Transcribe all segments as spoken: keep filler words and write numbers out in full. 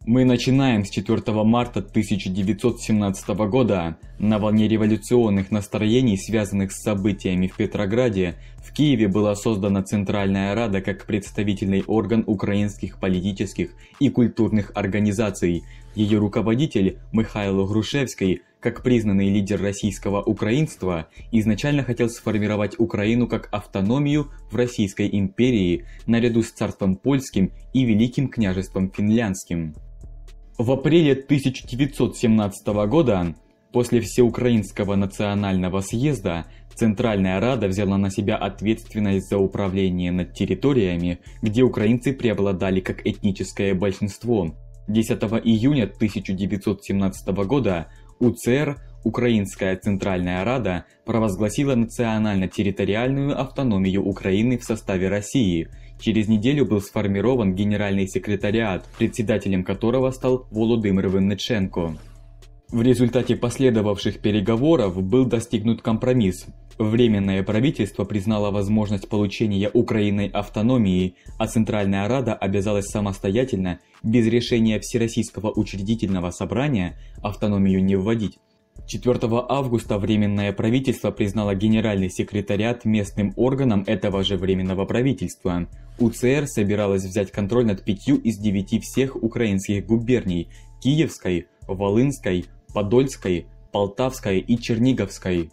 Мы начинаем с четвёртого марта тысяча девятьсот семнадцатого года. На волне революционных настроений, связанных с событиями в Петрограде, в Киеве была создана Центральная Рада как представительный орган украинских политических и культурных организаций. Ее руководитель Михайло Грушевский, как признанный лидер российского украинства, изначально хотел сформировать Украину как автономию в Российской империи наряду с царством польским и Великим княжеством финляндским. В апреле тысяча девятьсот семнадцатого года, после Всеукраинского национального съезда, Центральная Рада взяла на себя ответственность за управление над территориями, где украинцы преобладали как этническое большинство. десятого июня тысяча девятьсот семнадцатого года УЦР, Украинская Центральная Рада, провозгласила национально-территориальную автономию Украины в составе России. Через неделю был сформирован Генеральный секретариат, председателем которого стал Володимир Винниченко. В результате последовавших переговоров был достигнут компромисс. Временное правительство признало возможность получения Украиной автономии, а Центральная Рада обязалась самостоятельно, без решения Всероссийского учредительного собрания, автономию не вводить. четвёртого августа Временное правительство признало Генеральный секретариат местным органом этого же Временного правительства. УЦР собиралась взять контроль над пятью из девяти всех украинских губерний – Киевской, Волынской, Подольской, Полтавской и Черниговской.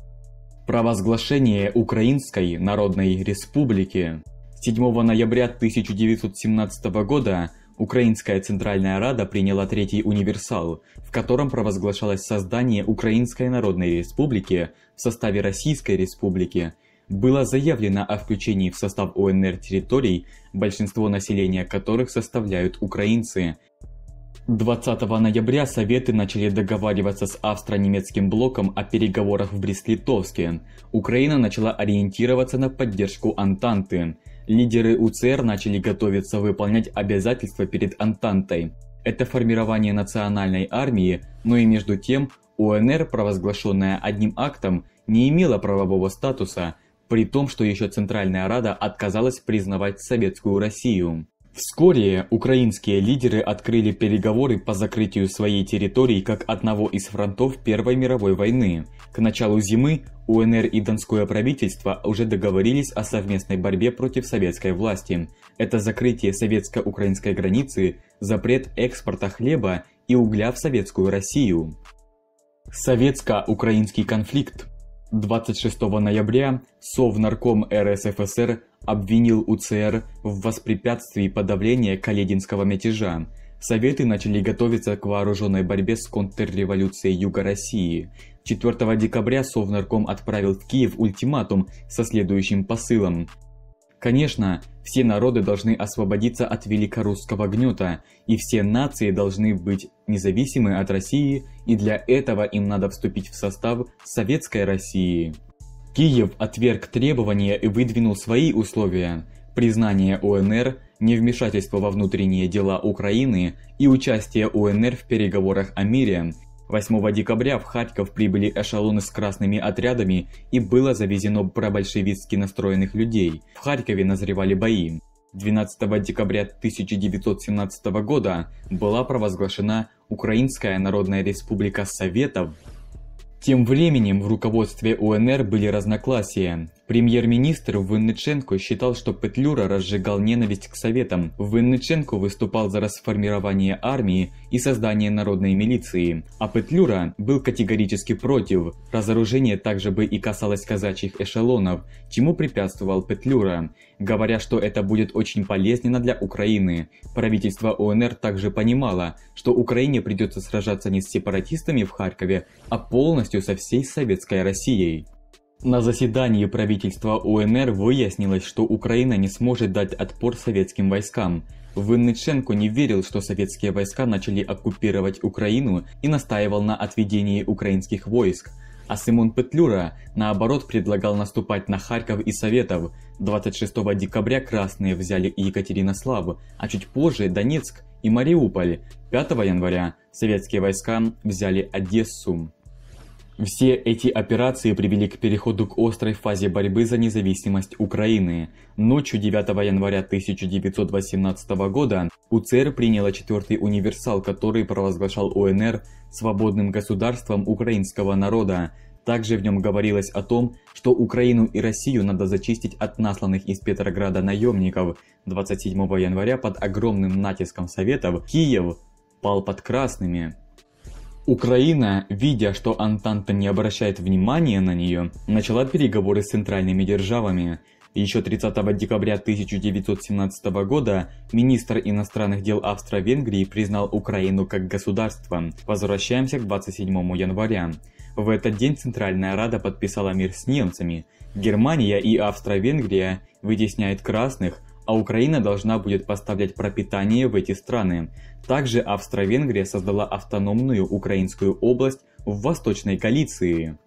Провозглашение Украинской Народной Республики. седьмого ноября тысяча девятьсот семнадцатого года Украинская Центральная Рада приняла Третий универсал, в котором провозглашалось создание Украинской Народной Республики в составе Российской Республики. Было заявлено о включении в состав УНР территорий, большинство населения которых составляют украинцы. двадцатого ноября Советы начали договариваться с австро-немецким блоком о переговорах в Брест-Литовске. Украина начала ориентироваться на поддержку Антанты. Лидеры УЦР начали готовиться выполнять обязательства перед Антантой. Это формирование национальной армии, но и между тем УНР, провозглашенная одним актом, не имела правового статуса, при том, что еще Центральная Рада отказалась признавать Советскую Россию. Вскоре украинские лидеры открыли переговоры по закрытию своей территории как одного из фронтов Первой мировой войны. К началу зимы УНР и Донское правительство уже договорились о совместной борьбе против советской власти. Это закрытие советско-украинской границы, запрет экспорта хлеба и угля в Советскую Россию. Советско-украинский конфликт. двадцать шестого ноября Совнарком РСФСР обвинил УЦР в воспрепятствии подавления Калединского мятежа. Советы начали готовиться к вооруженной борьбе с контрреволюцией Юга России. четвёртого декабря Совнарком отправил в Киев ультиматум со следующим посылом. Конечно, все народы должны освободиться от великорусского гнета, и все нации должны быть независимы от России, и для этого им надо вступить в состав Советской России. Киев отверг требования и выдвинул свои условия: признание УНР, невмешательство во внутренние дела Украины и участие УНР в переговорах о мире. восьмого декабря в Харьков прибыли эшелоны с красными отрядами и было завезено пробольшевистски настроенных людей. В Харькове назревали бои. двенадцатого декабря тысяча девятьсот семнадцатого года была провозглашена Украинская Народная Республика Советов. Тем временем в руководстве УНР были разногласия. Премьер-министр Винниченко считал, что Петлюра разжигал ненависть к Советам. Винниченко выступал за расформирование армии и создание народной милиции, а Петлюра был категорически против. Разоружение также бы и касалось казачьих эшелонов, чему препятствовал Петлюра, говоря, что это будет очень полезно для Украины. Правительство УНР также понимало, что Украине придется сражаться не с сепаратистами в Харькове, а полностью со всей Советской Россией. На заседании правительства УНР выяснилось, что Украина не сможет дать отпор советским войскам. Винниченко не верил, что советские войска начали оккупировать Украину и настаивал на отведении украинских войск. А Симон Петлюра, наоборот, предлагал наступать на Харьков и Советов. двадцать шестого декабря красные взяли Екатеринослав, а чуть позже Донецк и Мариуполь. пятого января советские войска взяли Одессу. Все эти операции привели к переходу к острой фазе борьбы за независимость Украины. Ночью девятого января тысяча девятьсот восемнадцатого года УЦР приняла четвертый универсал, который провозглашал УНР свободным государством украинского народа. Также в нем говорилось о том, что Украину и Россию надо зачистить от насланных из Петрограда наемников. двадцать седьмого января под огромным натиском Советов Киев пал под красными. Украина, видя, что Антанта не обращает внимания на нее, начала переговоры с центральными державами. Еще тридцатого декабря тысяча девятьсот семнадцатого года министр иностранных дел Австро-Венгрии признал Украину как государство. Возвращаемся к двадцать седьмому января. В этот день Центральная Рада подписала мир с немцами. Германия и Австро-Венгрия вытесняют красных, а Украина должна будет поставлять пропитание в эти страны. Также Австро-Венгрия создала автономную украинскую область в Восточной Галиции.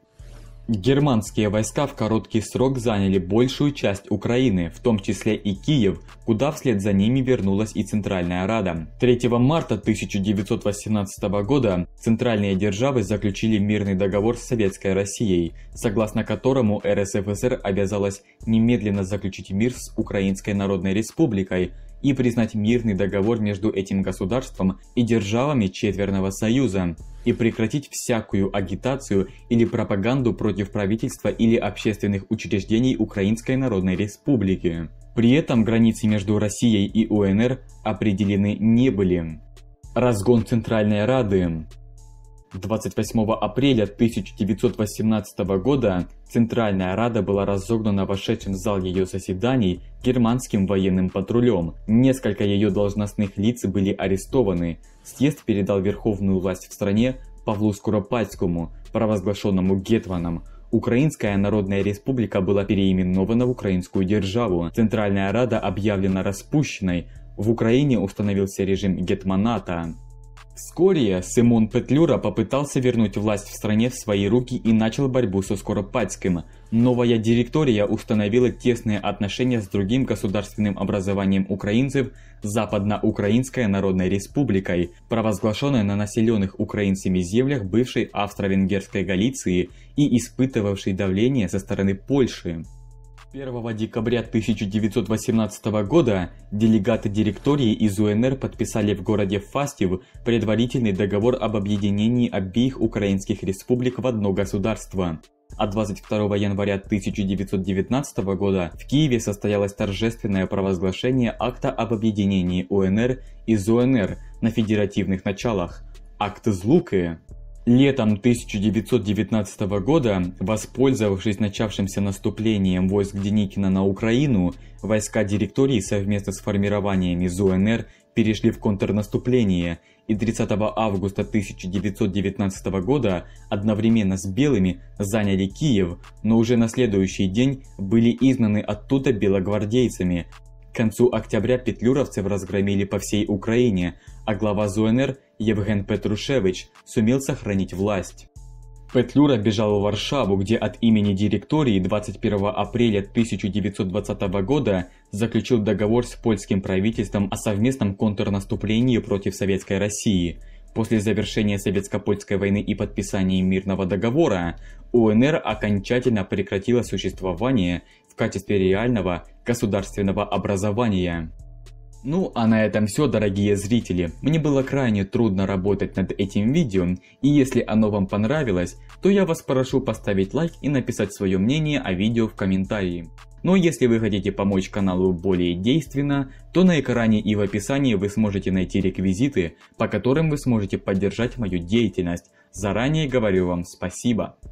Германские войска в короткий срок заняли большую часть Украины, в том числе и Киев, куда вслед за ними вернулась и Центральная Рада. третьего марта тысяча девятьсот восемнадцатого года центральные державы заключили мирный договор с Советской Россией, согласно которому РСФСР обязалась немедленно заключить мир с Украинской Народной Республикой и признать мирный договор между этим государством и державами Четверного Союза, и прекратить всякую агитацию или пропаганду против правительства или общественных учреждений Украинской Народной Республики. При этом границы между Россией и УНР определены не были. Разгон Центральной Рады. двадцать восьмого апреля тысяча девятьсот восемнадцатого года Центральная Рада была разогнана вошедшим в зал ее заседаний германским военным патрулем. Несколько ее должностных лиц были арестованы. Съезд передал верховную власть в стране Павлу Скоропадскому, провозглашенному гетманом. Украинская Народная Республика была переименована в Украинскую державу. Центральная Рада объявлена распущенной. В Украине установился режим гетманата. Вскоре Симон Петлюра попытался вернуть власть в стране в свои руки и начал борьбу со Скоропадским. Новая директория установила тесные отношения с другим государственным образованием украинцев Западноукраинской Народной Республикой, провозглашенной на населенных украинцами землях бывшей Австро-Венгерской Галиции и испытывавшей давление со стороны Польши. первого декабря тысяча девятьсот восемнадцатого года делегаты директории из УНР подписали в городе Фастив предварительный договор об объединении обеих украинских республик в одно государство. А двадцать второго января тысяча девятьсот девятнадцатого года в Киеве состоялось торжественное провозглашение акта об объединении УНР и ЗУНР на федеративных началах. Акт Злуки. Летом тысяча девятьсот девятнадцатого года, воспользовавшись начавшимся наступлением войск Деникина на Украину, войска директории совместно с формированиями ЗУНР перешли в контрнаступление, и тридцатого августа тысяча девятьсот девятнадцатого года одновременно с белыми заняли Киев, но уже на следующий день были изгнаны оттуда белогвардейцами. К концу октября петлюровцев разгромили по всей Украине, а глава ЗУНР Евген Петрушевич сумел сохранить власть. Петлюра бежал в Варшаву, где от имени директории двадцать первого апреля тысяча девятьсот двадцатого года заключил договор с польским правительством о совместном контрнаступлении против Советской России. После завершения Советско-Польской войны и подписания мирного договора УНР окончательно прекратила существование в качестве реального государственного образования. Ну а на этом все, дорогие зрители. Мне было крайне трудно работать над этим видео, и если оно вам понравилось, то я вас прошу поставить лайк и написать свое мнение о видео в комментарии. Но если вы хотите помочь каналу более действенно, то на экране и в описании вы сможете найти реквизиты, по которым вы сможете поддержать мою деятельность. Заранее говорю вам спасибо.